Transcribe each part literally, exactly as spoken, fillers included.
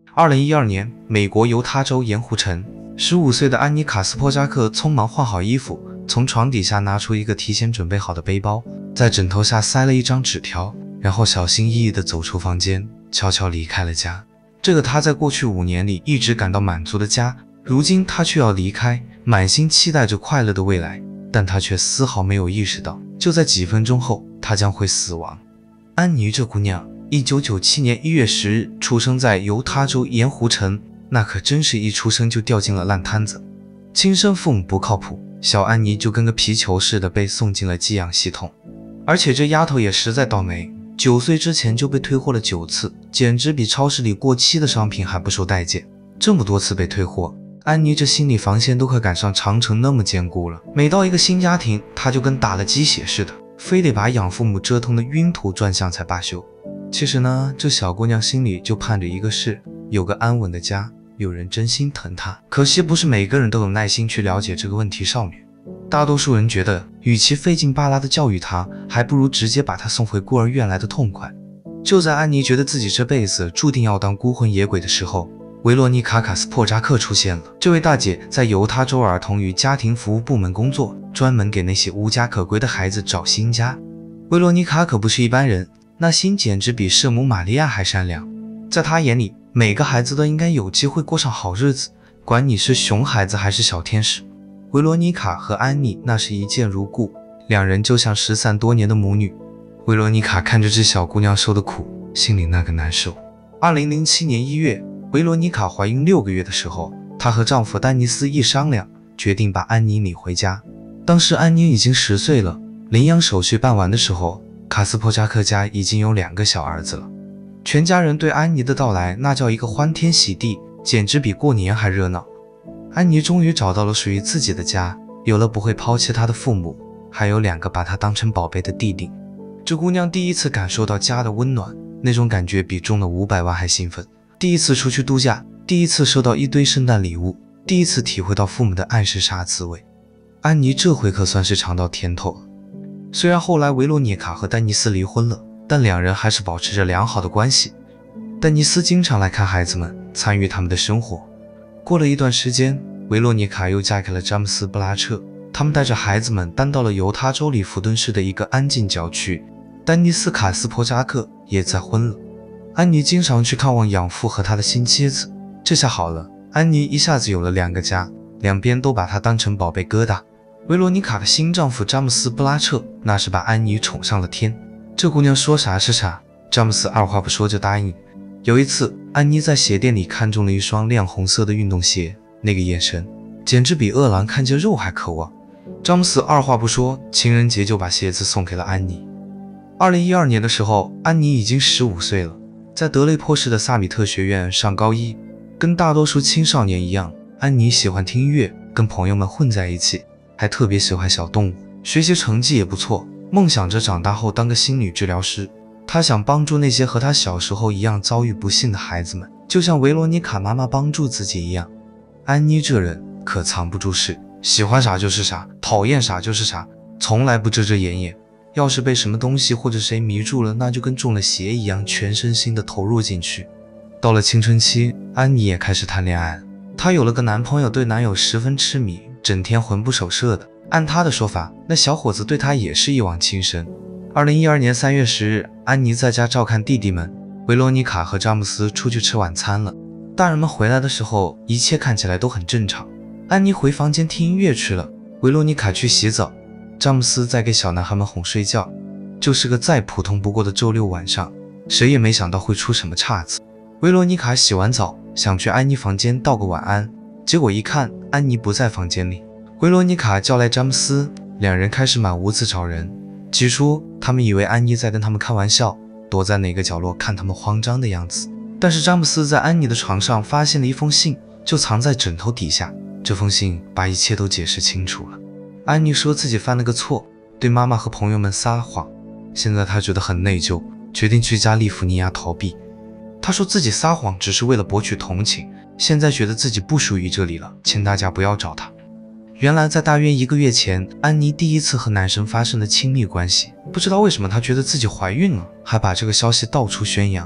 二零一二年，美国犹他州盐湖城，十五岁的安妮·卡斯珀扎克匆忙换好衣服，从床底下拿出一个提前准备好的背包，在枕头下塞了一张纸条，然后小心翼翼地走出房间，悄悄离开了家。这个他在过去五年里一直感到满足的家，如今他却要离开，满心期待着快乐的未来，但他却丝毫没有意识到，就在几分钟后，他将会死亡。安妮这姑娘，一九九七年一月十日出生在犹他州盐湖城，那可真是一出生就掉进了烂摊子。亲生父母不靠谱，小安妮就跟个皮球似的被送进了寄养系统。而且这丫头也实在倒霉，九岁之前就被退货了九次，简直比超市里过期的商品还不受待见。这么多次被退货，安妮这心理防线都快赶上长城那么坚固了。每到一个新家庭，她就跟打了鸡血似的，非得把养父母折腾得晕头转向才罢休。其实呢，这小姑娘心里就盼着一个事，有个安稳的家，有人真心疼她。可惜不是每个人都有耐心去了解这个问题少女。大多数人觉得，与其费劲巴拉的教育她，还不如直接把她送回孤儿院来的痛快。就在安妮觉得自己这辈子注定要当孤魂野鬼的时候，维罗妮卡·卡斯珀扎克出现了。这位大姐在犹他州儿童与家庭服务部门工作，专门给那些无家可归的孩子找新家。维罗妮卡可不是一般人，那心简直比圣母玛利亚还善良。在她眼里，每个孩子都应该有机会过上好日子，管你是熊孩子还是小天使。维罗妮卡和安妮那是一见如故，两人就像失散多年的母女。维罗妮卡看着这小姑娘受的苦，心里那个难受。二零零七年一月，维罗妮卡怀孕六个月的时候，她和丈夫丹尼斯一商量，决定把安妮领回家。当时安妮已经十岁了，领养手续办完的时候，卡斯珀扎克家已经有两个小儿子了。全家人对安妮的到来那叫一个欢天喜地，简直比过年还热闹。安妮终于找到了属于自己的家，有了不会抛弃她的父母，还有两个把她当成宝贝的弟弟。这姑娘第一次感受到家的温暖，那种感觉比中了五百万还兴奋。第一次出去度假，第一次收到一堆圣诞礼物，第一次体会到父母的爱是啥滋味。安妮这回可算是尝到甜头了。虽然后来维罗妮卡和丹尼斯离婚了，但两人还是保持着良好的关系。丹尼斯经常来看孩子们，参与他们的生活。过了一段时间，维罗妮卡又嫁给了詹姆斯·布拉彻，他们带着孩子们搬到了犹他州里弗顿市的一个安静郊区。丹尼斯·卡斯珀扎克也再婚了。安妮经常去看望养父和他的新妻子，这下好了，安妮一下子有了两个家，两边都把她当成宝贝疙瘩。维罗妮卡的新丈夫詹姆斯·布拉彻那是把安妮宠上了天，这姑娘说啥是啥，詹姆斯二话不说就答应。有一次，安妮在鞋店里看中了一双亮红色的运动鞋，那个眼神简直比饿狼看见肉还渴望。詹姆斯二话不说，情人节就把鞋子送给了安妮。二零一二年的时候，安妮已经十五岁了，在德雷珀市的萨米特学院上高一。跟大多数青少年一样，安妮喜欢听音乐，跟朋友们混在一起，还特别喜欢小动物，学习成绩也不错，梦想着长大后当个心理治疗师。她想帮助那些和她小时候一样遭遇不幸的孩子们，就像维罗妮卡妈妈帮助自己一样。安妮这人可藏不住事，喜欢啥就是啥，讨厌啥就是啥，从来不遮遮掩掩。要是被什么东西或者谁迷住了，那就跟中了邪一样，全身心的投入进去。到了青春期，安妮也开始谈恋爱了。她有了个男朋友，对男友十分痴迷，整天魂不守舍的。按她的说法，那小伙子对她也是一往情深。二零一二年三月十日，安妮在家照看弟弟们，维罗妮卡和詹姆斯出去吃晚餐了。大人们回来的时候，一切看起来都很正常。安妮回房间听音乐去了，维罗妮卡去洗澡，詹姆斯在给小男孩们哄睡觉。就是个再普通不过的周六晚上，谁也没想到会出什么岔子。维罗妮卡洗完澡，想去安妮房间道个晚安，结果一看安妮不在房间里，维罗妮卡叫来詹姆斯，两人开始满屋子找人。起初他们以为安妮在跟他们开玩笑，躲在哪个角落看他们慌张的样子。但是詹姆斯在安妮的床上发现了一封信，就藏在枕头底下。这封信把一切都解释清楚了。安妮说自己犯了个错，对妈妈和朋友们撒谎，现在她觉得很内疚，决定去加利福尼亚逃避。她说自己撒谎只是为了博取同情，现在觉得自己不属于这里了，请大家不要找她。原来在大约一个月前，安妮第一次和男生发生了亲密关系，不知道为什么她觉得自己怀孕了，还把这个消息到处宣扬。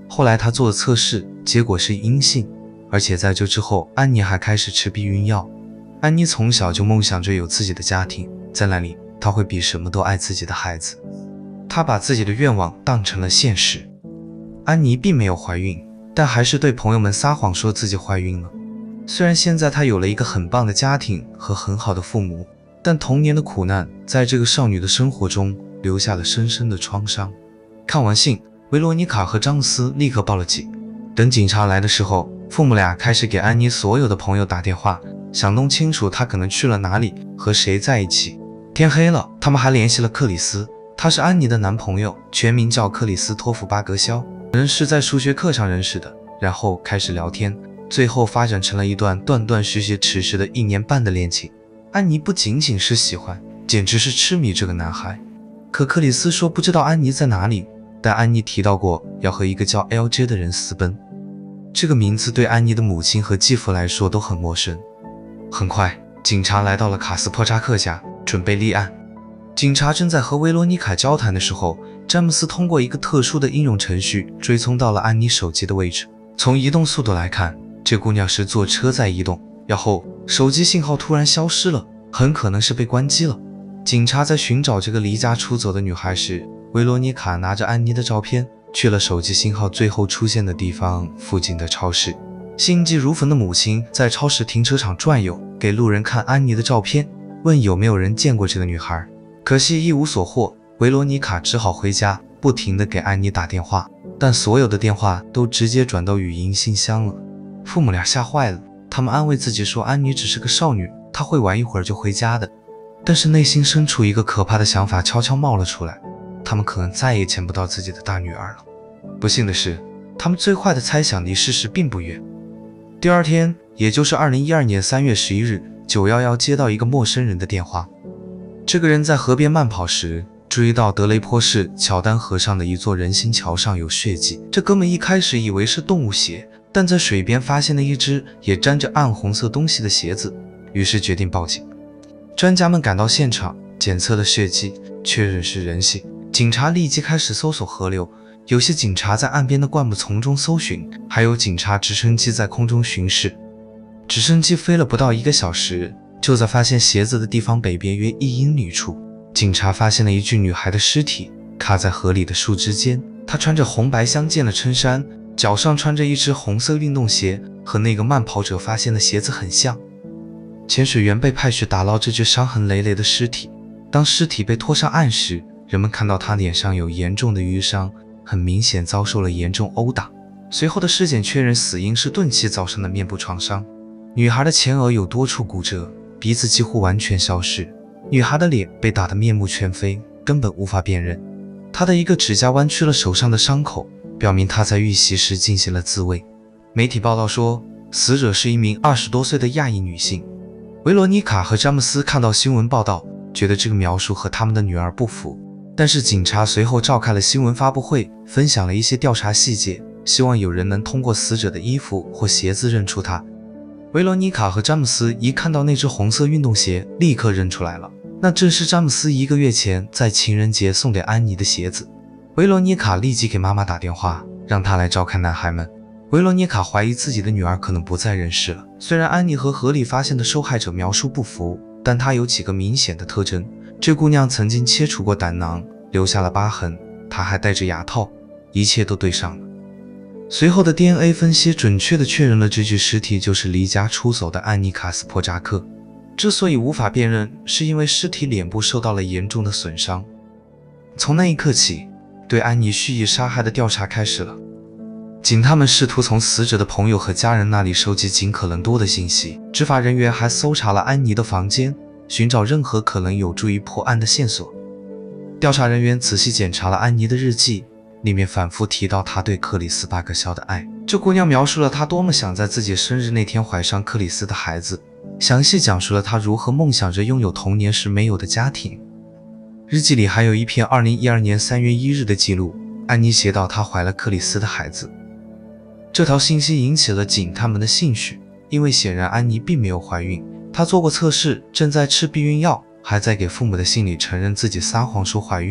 后来她做了测试，结果是阴性，而且在这之后，安妮还开始吃避孕药。安妮从小就梦想着有自己的家庭，在那里她会比什么都爱自己的孩子。她把自己的愿望当成了现实。安妮并没有怀孕，但还是对朋友们撒谎说自己怀孕了。虽然现在她有了一个很棒的家庭和很好的父母，但童年的苦难在这个少女的生活中留下了深深的创伤。看完信，维罗妮卡和詹姆斯立刻报了警。等警察来的时候，父母俩开始给安妮所有的朋友打电话，想弄清楚她可能去了哪里，和谁在一起。天黑了，他们还联系了克里斯，他是安妮的男朋友，全名叫克里斯托弗·巴格肖，人是在数学课上认识的，然后开始聊天，最后发展成了一段断断续续持续的一年半的恋情。安妮不仅仅是喜欢，简直是痴迷这个男孩。可克里斯说不知道安妮在哪里，但安妮提到过要和一个叫 L J 的人私奔。这个名字对安妮的母亲和继父来说都很陌生。很快，警察来到了卡斯珀扎克家，准备立案。警察正在和维罗妮卡交谈的时候，詹姆斯通过一个特殊的应用程序追踪到了安妮手机的位置。从移动速度来看，这姑娘是坐车在移动，然后手机信号突然消失了，很可能是被关机了。警察在寻找这个离家出走的女孩时，维罗妮卡拿着安妮的照片去了手机信号最后出现的地方附近的超市。心急如焚的母亲在超市停车场转悠，给路人看安妮的照片，问有没有人见过这个女孩。可惜一无所获，维罗妮卡只好回家，不停地给安妮打电话，但所有的电话都直接转到语音信箱了。父母俩吓坏了，他们安慰自己说安妮只是个少女，她会玩一会儿就回家的。但是内心深处一个可怕的想法悄悄冒了出来，他们可能再也见不到自己的大女儿了。不幸的是，他们最坏的猜想离事实并不远。第二天，也就是二零一二年三月十一日，九一一接到一个陌生人的电话。这个人在河边慢跑时，注意到德雷坡市乔丹河上的一座人行桥上有血迹。这哥们一开始以为是动物鞋，但在水边发现了一只也沾着暗红色东西的鞋子，于是决定报警。专家们赶到现场，检测了血迹，确认是人血。警察立即开始搜索河流，有些警察在岸边的灌木丛中搜寻，还有警察直升机在空中巡视。直升机飞了不到一个小时，就在发现鞋子的地方北边约一英里处，警察发现了一具女孩的尸体，卡在河里的树枝间。她穿着红白相间的衬衫，脚上穿着一只红色运动鞋，和那个慢跑者发现的鞋子很像。潜水员被派去打捞这具伤痕累累的尸体。当尸体被拖上岸时，人们看到她脸上有严重的淤伤，很明显遭受了严重殴打。随后的尸检确认死因是钝器造成的面部创伤。女孩的前额有多处骨折，鼻子几乎完全消失。女孩的脸被打得面目全非，根本无法辨认。她的一个指甲弯曲了手上的伤口，表明她在遇袭时进行了自卫。媒体报道说，死者是一名二十多岁的亚裔女性。维罗妮卡和詹姆斯看到新闻报道，觉得这个描述和他们的女儿不符。但是警察随后召开了新闻发布会，分享了一些调查细节，希望有人能通过死者的衣服或鞋子认出她。维罗妮卡和詹姆斯一看到那只红色运动鞋，立刻认出来了，那正是詹姆斯一个月前在情人节送给安妮的鞋子。维罗妮卡立即给妈妈打电话，让她来照看男孩们。维罗妮卡怀疑自己的女儿可能不在人世了。虽然安妮和河里发现的受害者描述不符，但她有几个明显的特征。这姑娘曾经切除过胆囊，留下了疤痕，她还戴着牙套，一切都对上了。随后的 D N A 分析准确地确认了这具尸体就是离家出走的安妮·卡斯珀扎克。之所以无法辨认，是因为尸体脸部受到了严重的损伤。从那一刻起，对安妮蓄意杀害的调查开始了。警探们试图从死者的朋友和家人那里收集尽可能多的信息，执法人员还搜查了安妮的房间，寻找任何可能有助于破案的线索。调查人员仔细检查了安妮的日记，里面反复提到她对克里斯·巴格肖的爱。这姑娘描述了她多么想在自己生日那天怀上克里斯的孩子，详细讲述了她如何梦想着拥有童年时没有的家庭。日记里还有一篇二零一二年三月一日的记录，安妮写道她怀了克里斯的孩子。这条信息引起了警探们的兴趣，因为显然安妮并没有怀孕，她做过测试，正在吃避孕药，还在给父母的信里承认自己撒谎说怀孕了。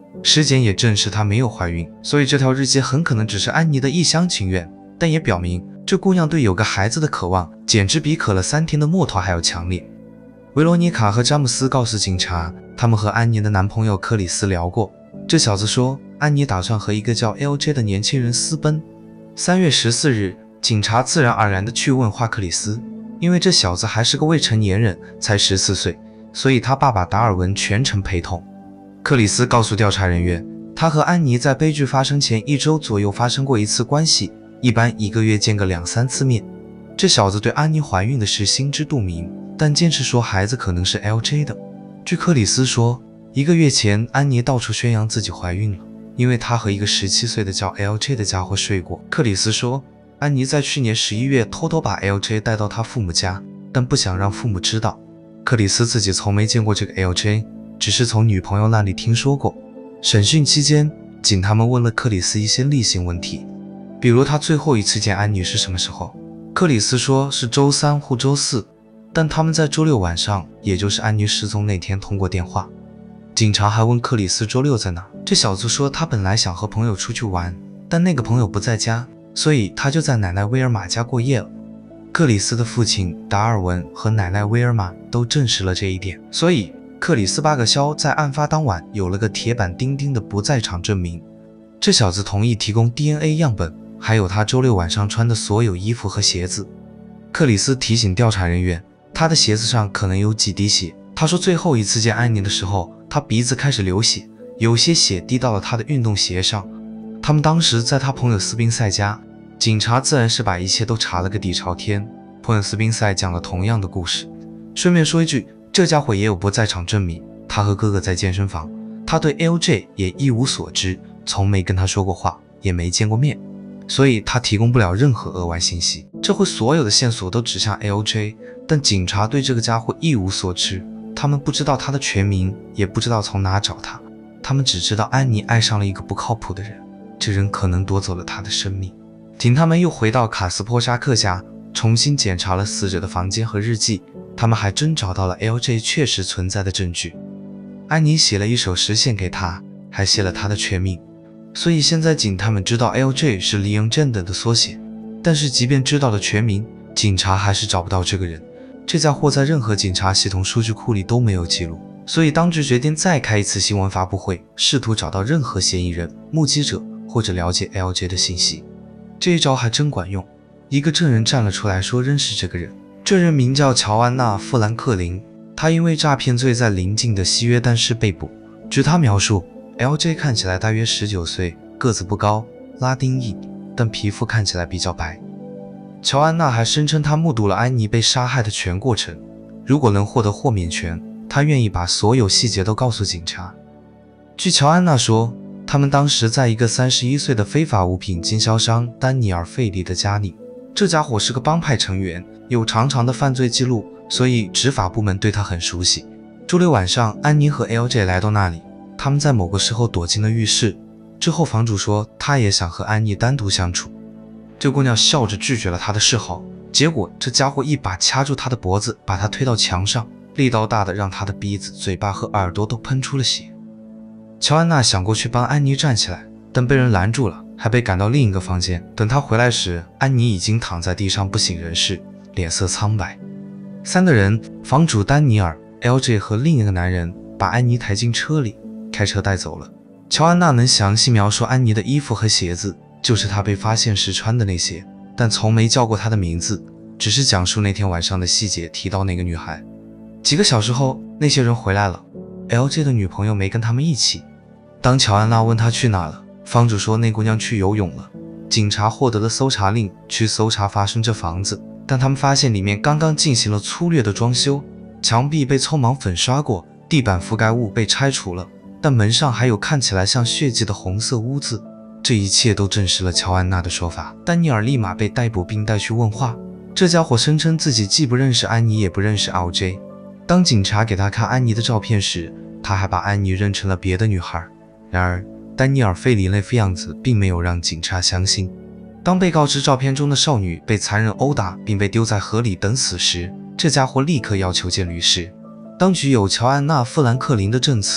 尸检也证实她没有怀孕，所以这条日记很可能只是安妮的一厢情愿，但也表明这姑娘对有个孩子的渴望简直比渴了三天的墨头还要强烈。维罗妮卡和詹姆斯告诉警察，他们和安妮的男朋友克里斯聊过，这小子说安妮打算和一个叫 L J 的年轻人私奔。三月十四日，警察自然而然地去问话克里斯，因为这小子还是个未成年人，才十四岁，所以他爸爸达尔文全程陪同。克里斯告诉调查人员，他和安妮在悲剧发生前一周左右发生过一次关系，一般一个月见个两三次面。这小子对安妮怀孕的事心知肚明，但坚持说孩子可能是 L J 的。据克里斯说，一个月前安妮到处宣扬自己怀孕了，因为她和一个十七岁的叫 L J 的家伙睡过。克里斯说，安妮在去年十一月偷偷把 L J 带到他父母家，但不想让父母知道。克里斯自己从没见过这个 L J， 只是从女朋友那里听说过。审讯期间，警他们问了克里斯一些例行问题，比如他最后一次见安妮是什么时候。克里斯说是周三或周四，但他们在周六晚上，也就是安妮失踪那天通过电话。警察还问克里斯周六在哪，这小子说他本来想和朋友出去玩，但那个朋友不在家，所以他就在奶奶威尔玛家过夜了。克里斯的父亲达尔文和奶奶威尔玛都证实了这一点，所以克里斯巴格肖在案发当晚有了个铁板钉钉的不在场证明。这小子同意提供 D N A 样本，还有他周六晚上穿的所有衣服和鞋子。克里斯提醒调查人员，他的鞋子上可能有几滴血。他说最后一次见安妮的时候，他鼻子开始流血，有些血滴到了他的运动鞋上。他们当时在他朋友斯宾塞家，警察自然是把一切都查了个底朝天。朋友斯宾塞讲了同样的故事。顺便说一句，这家伙也有不在场证明，他和哥哥在健身房，他对 L J 也一无所知，从没跟他说过话，也没见过面，所以他提供不了任何额外信息。这回所有的线索都指向 L J， 但警察对这个家伙一无所知，他们不知道他的全名，也不知道从哪找他，他们只知道安妮爱上了一个不靠谱的人，这人可能夺走了他的生命。警他们又回到卡斯波扎克家，重新检查了死者的房间和日记，他们还真找到了 L J 确实存在的证据。安妮写了一首诗献给他，还写了他的全名，所以现在警他们知道 L J 是 Leon Gender 的缩写。但是即便知道了全名，警察还是找不到这个人。这家伙在任何警察系统数据库里都没有记录，所以当局决定再开一次新闻发布会，试图找到任何嫌疑人、目击者或者了解 L J 的信息。这一招还真管用，一个证人站了出来说认识这个人。这人名叫乔安娜·富兰克林，他因为诈骗罪在邻近的西约旦市被捕。据他描述， L J 看起来大约十九岁，个子不高，拉丁裔，但皮肤看起来比较白。乔安娜还声称她目睹了安妮被杀害的全过程，如果能获得豁免权，她愿意把所有细节都告诉警察。据乔安娜说，他们当时在一个三十一岁的非法物品经销商丹尼尔·费利的家里，这家伙是个帮派成员，有长长的犯罪记录，所以执法部门对他很熟悉。周六晚上，安妮和 L J 来到那里，他们在某个时候躲进了浴室，之后房主说他也想和安妮单独相处。这姑娘笑着拒绝了他的示好，结果这家伙一把掐住她的脖子，把她推到墙上，力道大的让她的鼻子、嘴巴和耳朵都喷出了血。乔安娜想过去帮安妮站起来，但被人拦住了，还被赶到另一个房间。等她回来时，安妮已经躺在地上不省人事，脸色苍白。三个人，房主丹尼尔、L J 和另一个男人，把安妮抬进车里，开车带走了。乔安娜能详细描述安妮的衣服和鞋子，就是她被发现时穿的那些，但从没叫过她的名字，只是讲述那天晚上的细节，提到那个女孩。几个小时后，那些人回来了， L J 的女朋友没跟他们一起。当乔安娜问她去哪了，房主说那姑娘去游泳了。警察获得了搜查令，去搜查发生这房子，但他们发现里面刚刚进行了粗略的装修，墙壁被匆忙粉刷过，地板覆盖物被拆除了，但门上还有看起来像血迹的红色污渍。这一切都证实了乔安娜的说法。丹尼尔立马被逮捕并带去问话，这家伙声称自己既不认识安妮也不认识 L J。 当警察给他看安妮的照片时，他还把安妮认成了别的女孩。然而丹尼尔·费里那副样子并没有让警察相信。当被告知照片中的少女被残忍殴打并被丢在河里等死时，这家伙立刻要求见律师。当局有乔安娜·富兰克林的证词，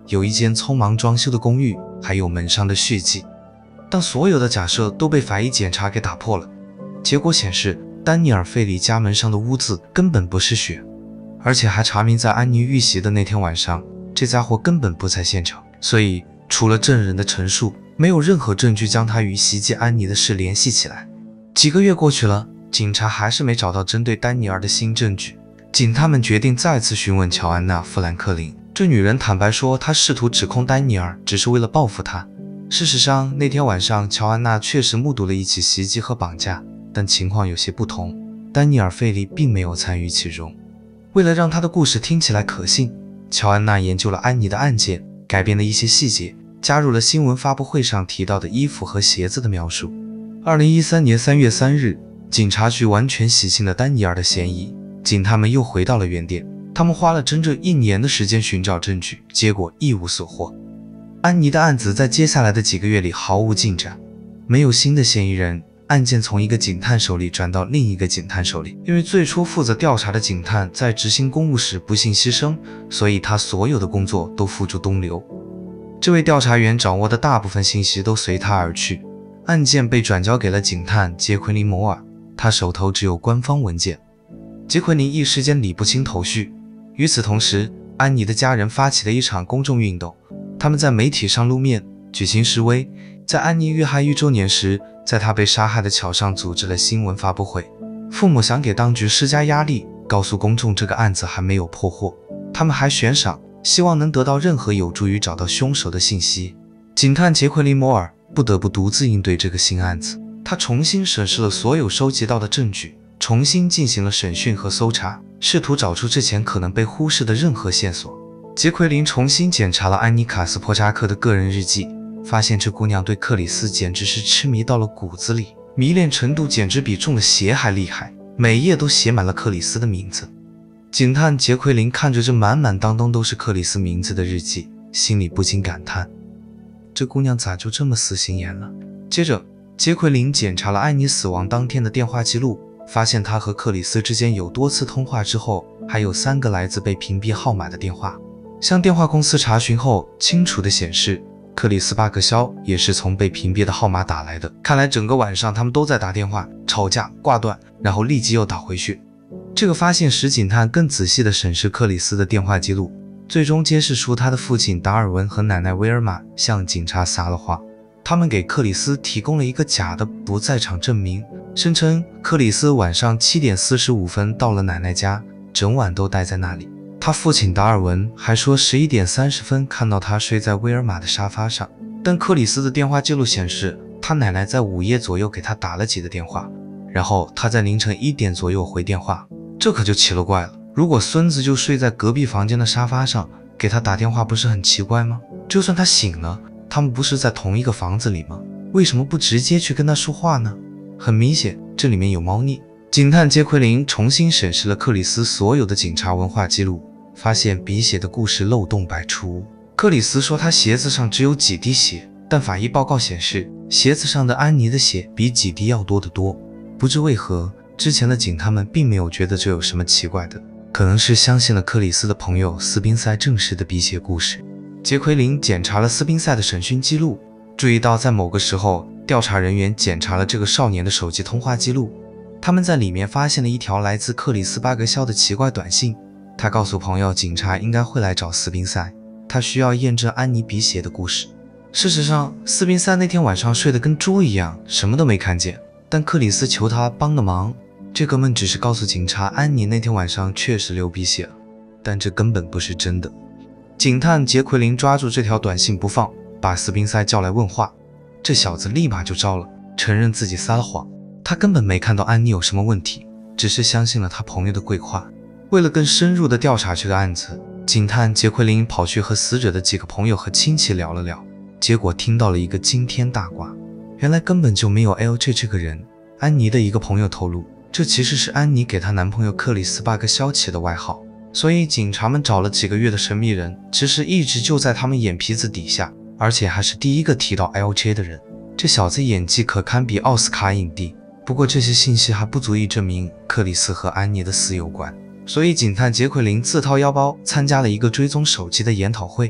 有一间匆忙装修的公寓，还有门上的血迹。但所有的假设都被法医检查给打破了。结果显示，丹尼尔·费里家门上的污渍根本不是血，而且还查明在安妮遇袭的那天晚上，这家伙根本不在现场。所以，除了证人的陈述，没有任何证据将他与袭击安妮的事联系起来。几个月过去了，警察还是没找到针对丹尼尔的新证据。警探们决定再次询问乔安娜·富兰克林。这女人坦白说，她试图指控丹尼尔只是为了报复他。事实上，那天晚上乔安娜确实目睹了一起袭击和绑架，但情况有些不同。丹尼尔·费利并没有参与其中。为了让他的故事听起来可信，乔安娜研究了安妮的案件，改变了一些细节，加入了新闻发布会上提到的衣服和鞋子的描述。二零一三年三月三日，警察局完全洗清了丹尼尔的嫌疑，警探们又回到了原点。他们花了整整一年的时间寻找证据，结果一无所获。安妮的案子在接下来的几个月里毫无进展，没有新的嫌疑人，案件从一个警探手里转到另一个警探手里。因为最初负责调查的警探在执行公务时不幸牺牲，所以他所有的工作都付诸东流。这位调查员掌握的大部分信息都随他而去，案件被转交给了警探杰奎琳·摩尔，他手头只有官方文件。杰奎琳一时间理不清头绪。与此同时，安妮的家人发起了一场公众运动，他们在媒体上露面，举行示威。在安妮遇害一周年时，在她被杀害的桥上组织了新闻发布会。父母想给当局施加压力，告诉公众这个案子还没有破获。他们还悬赏，希望能得到任何有助于找到凶手的信息。警探杰奎琳·摩尔不得不独自应对这个新案子。他重新审视了所有收集到的证据，重新进行了审讯和搜查，试图找出之前可能被忽视的任何线索。杰奎琳重新检查了安妮·卡斯珀扎克的个人日记，发现这姑娘对克里斯简直是痴迷到了骨子里，迷恋程度简直比中了邪还厉害，每页都写满了克里斯的名字。警探杰奎琳看着这满满当当都是克里斯名字的日记，心里不禁感叹，这姑娘咋就这么死心眼了。接着杰奎琳检查了安妮死亡当天的电话记录，发现她和克里斯之间有多次通话，之后还有三个来自被屏蔽号码的电话。向电话公司查询后，清楚地显示克里斯巴克肖也是从被屏蔽的号码打来的。看来整个晚上他们都在打电话吵架，挂断，然后立即又打回去。这个发现使警探更仔细地审视克里斯的电话记录，最终揭示出他的父亲达尔文和奶奶威尔玛向警察撒了谎。他们给克里斯提供了一个假的不在场证明，声称克里斯晚上七点四十五分到了奶奶家，整晚都待在那里。他父亲达尔文还说十一点三十分看到他睡在威尔玛的沙发上，但克里斯的电话记录显示他奶奶在午夜左右给他打了几个电话，然后他在凌晨一点左右回电话。这可就奇了怪了，如果孙子就睡在隔壁房间的沙发上给他打电话，不是很奇怪吗？就算他醒了，他们不是在同一个房子里吗？为什么不直接去跟他说话呢？很明显这里面有猫腻。警探杰奎琳重新审视了克里斯所有的警察文化记录，发现笔写的故事漏洞百出。克里斯说他鞋子上只有几滴血，但法医报告显示鞋子上的安妮的血比几滴要多得多。不知为何，之前的警探们并没有觉得这有什么奇怪的，可能是相信了克里斯的朋友斯宾塞证实的笔写故事。杰奎琳检查了斯宾塞的审讯记录，注意到在某个时候，调查人员检查了这个少年的手机通话记录，他们在里面发现了一条来自克里斯巴格肖的奇怪短信。他告诉朋友，警察应该会来找斯宾塞，他需要验证安妮笔写的故事。事实上，斯宾塞那天晚上睡得跟猪一样，什么都没看见，但克里斯求他帮个忙。这哥们只是告诉警察安妮那天晚上确实流鼻血了，但这根本不是真的。警探杰奎琳抓住这条短信不放，把斯宾塞叫来问话。这小子立马就招了，承认自己撒了谎，他根本没看到安妮有什么问题，只是相信了他朋友的鬼话。为了更深入的调查这个案子，警探杰奎琳跑去和死者的几个朋友和亲戚聊了聊，结果听到了一个惊天大瓜，原来根本就没有 L J 这个人。安妮的一个朋友透露，这其实是安妮给她男朋友克里斯巴格肖起的外号，所以警察们找了几个月的神秘人，其实一直就在他们眼皮子底下，而且还是第一个提到 L J 的人。这小子演技可堪比奥斯卡影帝，不过这些信息还不足以证明克里斯和安妮的死有关，所以警探杰奎琳自掏腰包参加了一个追踪手机的研讨会。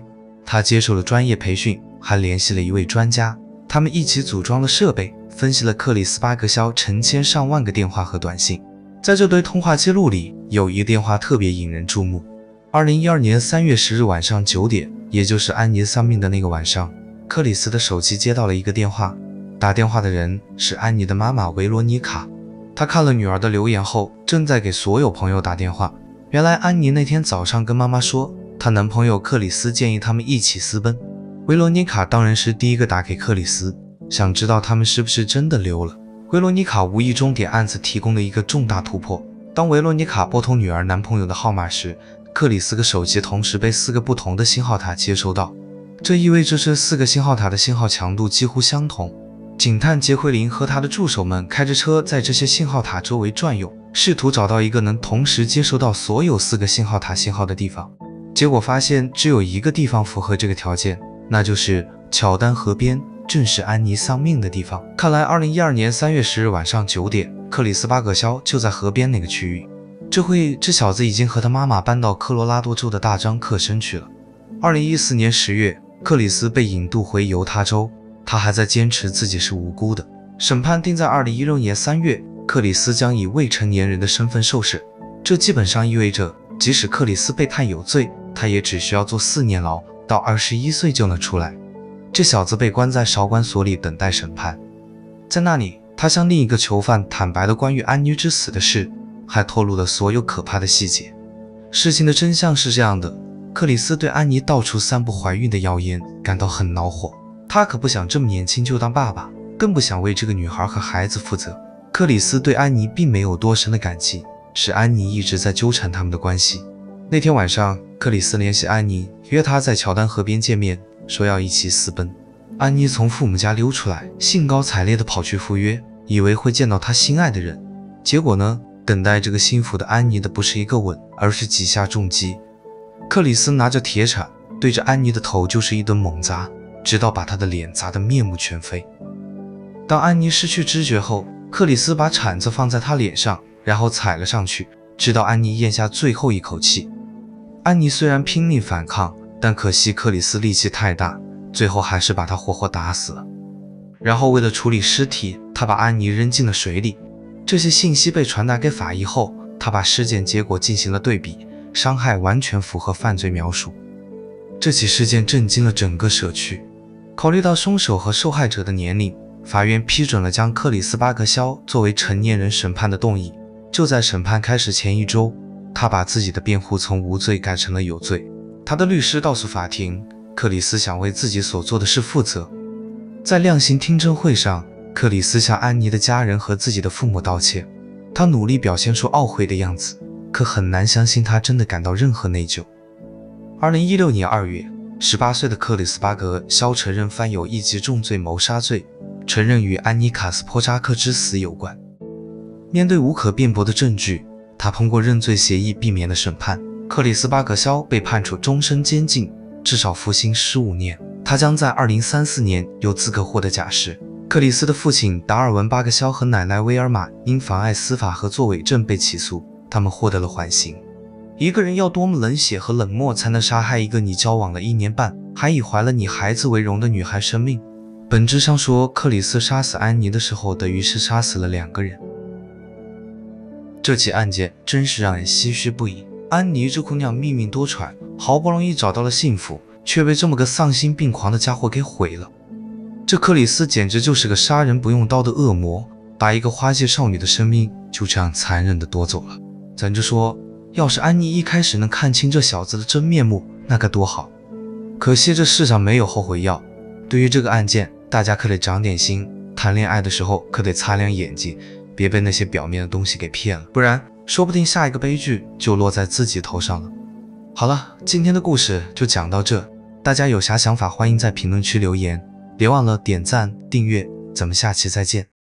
他接受了专业培训，还联系了一位专家，他们一起组装了设备，分析了克里斯巴格肖成千上万个电话和短信。在这堆通话记录里，有一个电话特别引人注目。二零一二年三月十日晚上九点，也就是安妮丧命的那个晚上，克里斯的手机接到了一个电话，打电话的人是安妮的妈妈维罗妮卡。她看了女儿的留言后，正在给所有朋友打电话。原来安妮那天早上跟妈妈说，她男朋友克里斯建议他们一起私奔。维罗妮卡当然是第一个打给克里斯，想知道他们是不是真的溜了。维罗妮卡无意中给案子提供了一个重大突破。当维罗妮卡拨通女儿男朋友的号码时，克里斯的手机同时被四个不同的信号塔接收到，这意味着这四个信号塔的信号强度几乎相同。警探杰奎琳和他的助手们开着车在这些信号塔周围转悠，试图找到一个能同时接收到所有四个信号塔信号的地方。结果发现只有一个地方符合这个条件，那就是乔丹河边，正是安妮丧命的地方。看来二零一二年三月十日晚上九点，克里斯巴格肖就在河边那个区域。这会这小子已经和他妈妈搬到科罗拉多州的大张克森去了。二零一四年十月，克里斯被引渡回犹他州，他还在坚持自己是无辜的。审判定在二零一六年三月，克里斯将以未成年人的身份受审。这基本上意味着，即使克里斯被判有罪，他也只需要坐四年牢，到二十一岁就能出来。这小子被关在少管所里等待审判，在那里，他向另一个囚犯坦白了关于安妮之死的事，还透露了所有可怕的细节。事情的真相是这样的，克里斯对安妮到处散布怀孕的谣言感到很恼火，他可不想这么年轻就当爸爸，更不想为这个女孩和孩子负责。克里斯对安妮并没有多深的感激，是安妮一直在纠缠他们的关系。那天晚上，克里斯联系安妮，约她在乔丹河边见面，说要一起私奔。安妮从父母家溜出来，兴高采烈地跑去赴约，以为会见到她心爱的人。结果呢，等待这个幸福的安妮的不是一个吻，而是几下重击。克里斯拿着铁铲对着安妮的头就是一顿猛砸，直到把她的脸砸得面目全非。当安妮失去知觉后，克里斯把铲子放在她脸上，然后踩了上去，直到安妮咽下最后一口气。安妮虽然拼命反抗，但可惜克里斯力气太大，最后还是把她活活打死了。然后为了处理尸体，他把安妮扔进了水里。这些信息被传达给法医后，他把尸检结果进行了对比，伤害完全符合犯罪描述。这起事件震惊了整个社区。考虑到凶手和受害者的年龄，法院批准了将克里斯巴格肖作为成年人审判的动议。就在审判开始前一周，他把自己的辩护从无罪改成了有罪。他的律师告诉法庭，克里斯想为自己所做的事负责。在量刑听证会上，克里斯向安妮的家人和自己的父母道歉，他努力表现出懊悔的样子，可很难相信他真的感到任何内疚。二零一六年二月，十八岁的克里斯巴格肖承认犯有一级重罪谋杀罪，承认与安妮卡斯波扎克之死有关。面对无可辩驳的证据，他通过认罪协议避免了审判。克里斯巴格肖被判处终身监禁，至少服刑十五年。他将在二零三四年有资格获得假释。克里斯的父亲达尔文巴格肖和奶奶威尔玛因妨碍司法和作伪证被起诉，他们获得了缓刑。一个人要多么冷血和冷漠才能杀害一个你交往了一年半，还以怀了你孩子为荣的女孩生命？本质上说，克里斯杀死安妮的时候，等于是杀死了两个人。这起案件真是让人唏嘘不已。安妮这姑娘命运多舛，好不容易找到了幸福，却被这么个丧心病狂的家伙给毁了。这克里斯简直就是个杀人不用刀的恶魔，把一个花季少女的生命就这样残忍地夺走了。咱就说，要是安妮一开始能看清这小子的真面目，那该多好。可惜这世上没有后悔药。对于这个案件，大家可得长点心，谈恋爱的时候可得擦亮眼睛，别被那些表面的东西给骗了，不然说不定下一个悲剧就落在自己头上了。好了，今天的故事就讲到这，大家有啥想法欢迎在评论区留言，别忘了点赞订阅，咱们下期再见。